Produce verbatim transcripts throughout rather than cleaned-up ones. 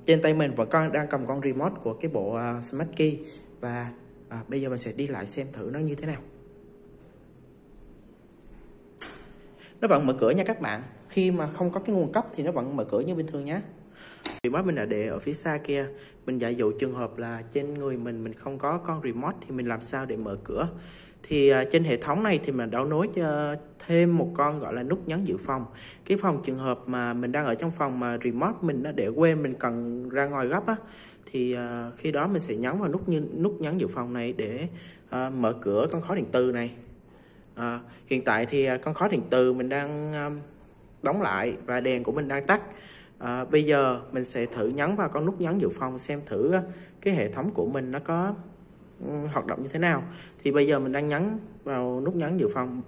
trên tay mình vẫn còn đang cầm con remote của cái bộ uh, Smart Key. Và uh, bây giờ mình sẽ đi lại xem thử nó như thế nào. Nó vẫn mở cửa nha các bạn. Khi mà không có cái nguồn cấp thì nó vẫn mở cửa như bình thường nhé. Remote mình đã để ở phía xa kia. Mình giả dụ trường hợp là trên người mình mình không có con remote thì mình làm sao để mở cửa. Thì uh, trên hệ thống này thì mình đấu nối cho thêm một con gọi là nút nhấn dự phòng. Cái phòng trường hợp mà mình đang ở trong phòng mà remote mình đã để quên, mình cần ra ngoài gấp á, thì uh, khi đó mình sẽ nhấn vào nút như nút nhấn dự phòng này để uh, mở cửa con khóa điện từ này. Uh, hiện tại thì uh, con khóa điện từ mình đang uh, đóng lại và đèn của mình đang tắt. À, bây giờ mình sẽ thử nhấn vào con nút nhấn dự phòng xem thử cái hệ thống của mình nó có um, hoạt động như thế nào. Thì bây giờ mình đang nhấn vào nút nhấn dự phòng.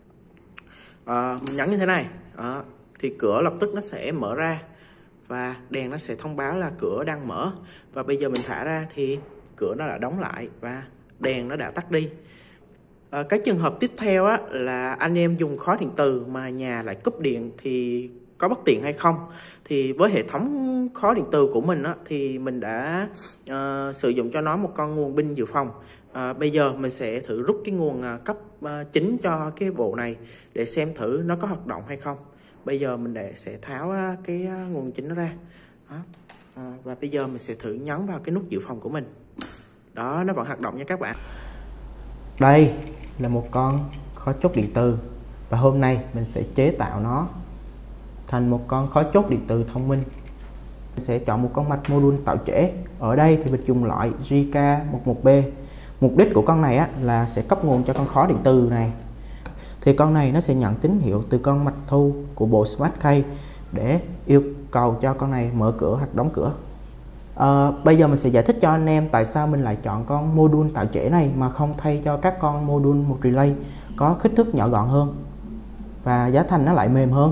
À, mình nhấn như thế này. À, thì cửa lập tức nó sẽ mở ra và đèn nó sẽ thông báo là cửa đang mở. Và bây giờ mình thả ra thì cửa nó đã đóng lại và đèn nó đã tắt đi. À, cái trường hợp tiếp theo á, là anh em dùng khóa điện từ mà nhà lại cúp điện thì có bất tiện hay không. Thì với hệ thống khóa điện từ của mình á, thì mình đã uh, sử dụng cho nó một con nguồn pin dự phòng. uh, Bây giờ mình sẽ thử rút cái nguồn uh, cấp uh, chính cho cái bộ này để xem thử nó có hoạt động hay không. Bây giờ mình để sẽ tháo uh, cái uh, nguồn chính nó ra đó. Uh, và bây giờ mình sẽ thử nhấn vào cái nút dự phòng của mình. Đó, nó vẫn hoạt động nha các bạn. Đây là một con khóa chốt điện từ, và hôm nay mình sẽ chế tạo nó thành một con khóa chốt điện từ thông minh. Mình sẽ chọn một con mạch module tạo trễ. Ở đây thì mình dùng loại G K mười một B. Mục đích của con này á, là sẽ cấp nguồn cho con khóa điện từ này. Thì con này nó sẽ nhận tín hiệu từ con mạch thu của bộ Smart Key để yêu cầu cho con này mở cửa hoặc đóng cửa. À, bây giờ mình sẽ giải thích cho anh em tại sao mình lại chọn con module tạo trễ này mà không thay cho các con module một relay có kích thước nhỏ gọn hơn và giá thành nó lại mềm hơn.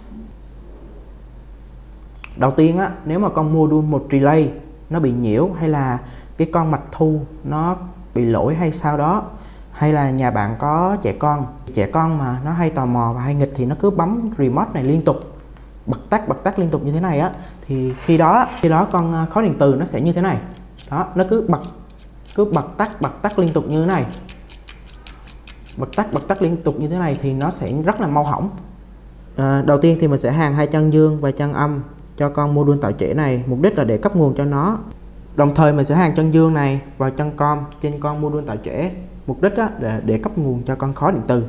Đầu tiên á, nếu mà con module một relay nó bị nhiễu, hay là cái con mạch thu nó bị lỗi hay sao đó, hay là nhà bạn có trẻ con trẻ con mà nó hay tò mò và hay nghịch thì nó cứ bấm remote này liên tục, bật tắt bật tắt liên tục như thế này á, thì khi đó khi đó con khóa điện từ nó sẽ như thế này đó, nó cứ bật cứ bật tắt bật tắt liên tục như thế này, bật tắt bật tắt liên tục như thế này thì nó sẽ rất là mau hỏng. À, đầu tiên thì mình sẽ hàn hai chân dương và chân âm cho con module tạo trễ này, mục đích là để cấp nguồn cho nó. Đồng thời mình sẽ hàn chân dương này vào chân com trên con module tạo trễ, mục đích là để, để cấp nguồn cho con khóa điện từ.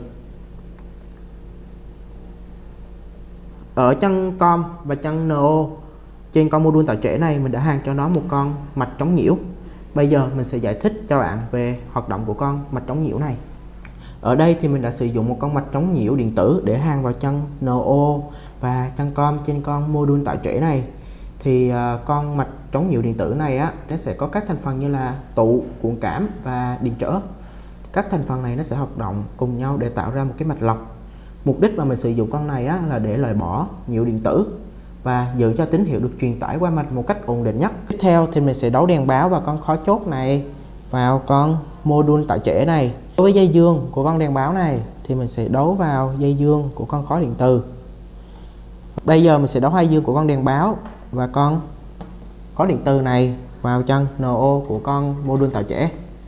Ở chân com và chân en ô trên con module tạo trễ này mình đã hàn cho nó một con mạch chống nhiễu. Bây giờ mình sẽ giải thích cho bạn về hoạt động của con mạch chống nhiễu này. Ở đây thì mình đã sử dụng một con mạch chống nhiễu điện tử để hàn vào chân en ô và chân com trên con module tạo trễ này. Thì uh, con mạch chống nhiễu điện tử này á, nó sẽ có các thành phần như là tụ, cuộn cảm và điện trở. Các thành phần này nó sẽ hoạt động cùng nhau để tạo ra một cái mạch lọc. Mục đích mà mình sử dụng con này á, là để loại bỏ nhiễu điện tử và giữ cho tín hiệu được truyền tải qua mạch một cách ổn định nhất. Tiếp theo thì mình sẽ đấu đèn báo và con khóa chốt này vào con module tạo trễ này. Đối với dây dương của con đèn báo này thì mình sẽ đấu vào dây dương của con khóa điện từ. Bây giờ mình sẽ đấu hai dương của con đèn báo và con khóa điện từ này vào chân en ô của con module tạo trễ.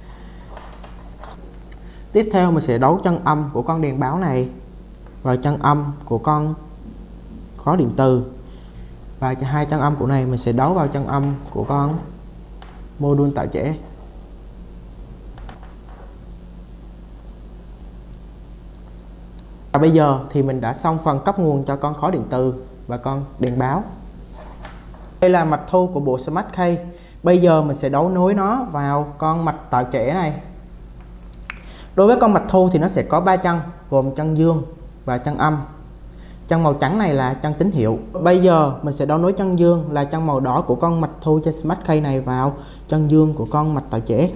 Tiếp theo mình sẽ đấu chân âm của con đèn báo này vào chân âm của con khóa điện từ, và hai chân âm của này mình sẽ đấu vào chân âm của con module tạo trễ. Và bây giờ thì mình đã xong phần cấp nguồn cho con khóa điện từ và con đèn báo. Đây là mạch thu của bộ Smart Key. Bây giờ mình sẽ đấu nối nó vào con mạch tạo trễ này. Đối với con mạch thu thì nó sẽ có ba chân, gồm chân dương và chân âm. Chân màu trắng này là chân tín hiệu. Bây giờ mình sẽ đấu nối chân dương là chân màu đỏ của con mạch thu trên Smart Key này vào chân dương của con mạch tạo trễ.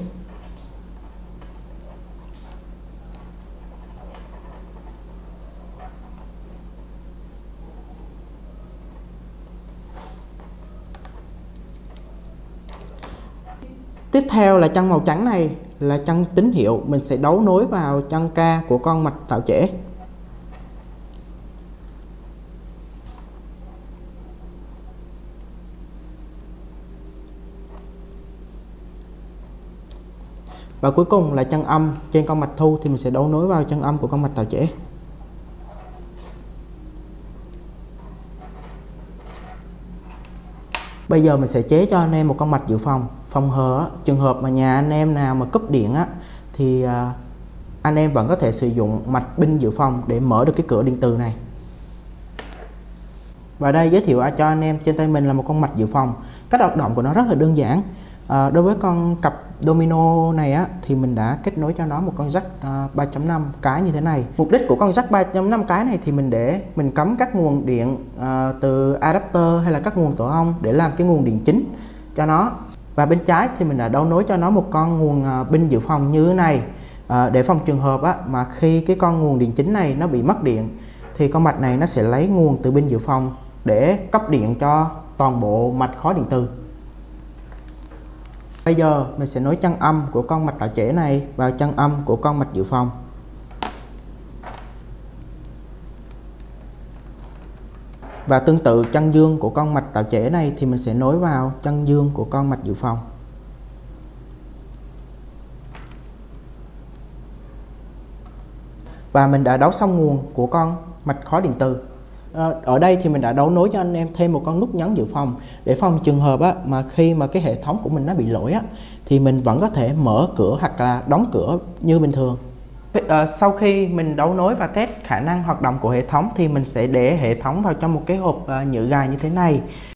Tiếp theo là chân màu trắng này là chân tín hiệu, mình sẽ đấu nối vào chân K của con mạch tạo trễ. Và cuối cùng là chân âm trên con mạch thu thì mình sẽ đấu nối vào chân âm của con mạch tạo trễ. Bây giờ mình sẽ chế cho anh em một con mạch dự phòng. Phòng hờ trường hợp mà nhà anh em nào mà cúp điện á, thì à, anh em vẫn có thể sử dụng mạch pin dự phòng để mở được cái cửa điện từ này. Và đây giới thiệu cho anh em trên tay mình là một con mạch dự phòng. Cách hoạt động của nó rất là đơn giản. À, đối với con cặp domino này á, thì mình đã kết nối cho nó một con jack à, ba chấm năm cái như thế này. Mục đích của con jack ba chấm năm cái này thì mình để mình cắm các nguồn điện à, từ adapter hay là các nguồn tổ ong để làm cái nguồn điện chính cho nó. Và bên trái thì mình đã đấu nối cho nó một con nguồn à, pin dự phòng như thế này, à, để phòng trường hợp á, mà khi cái con nguồn điện chính này nó bị mất điện thì con mạch này nó sẽ lấy nguồn từ pin dự phòng để cấp điện cho toàn bộ mạch khóa điện từ. Bây giờ mình sẽ nối chân âm của con mạch tạo trễ này vào chân âm của con mạch dự phòng. Và tương tự chân dương của con mạch tạo trễ này thì mình sẽ nối vào chân dương của con mạch dự phòng. Và mình đã đấu xong nguồn của con mạch khóa điện từ. Ở đây thì mình đã đấu nối cho anh em thêm một con nút nhấn dự phòng để phòng trường hợp á, mà khi mà cái hệ thống của mình nó bị lỗi á, thì mình vẫn có thể mở cửa hoặc là đóng cửa như bình thường. À, sau khi mình đấu nối và test khả năng hoạt động của hệ thống thì mình sẽ để hệ thống vào trong một cái hộp uh, nhựa gài như thế này.